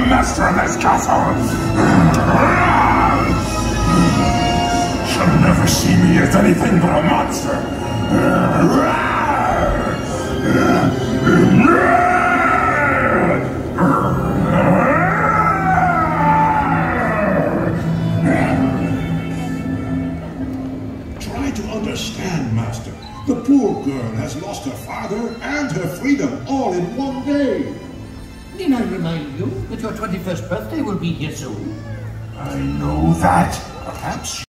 master of this castle. She'll never see me as anything but a monster. Try to understand, Master. The poor girl has lost her father and her freedom all in one day. Need I remind you that your 21st birthday will be here soon? I know that. Perhaps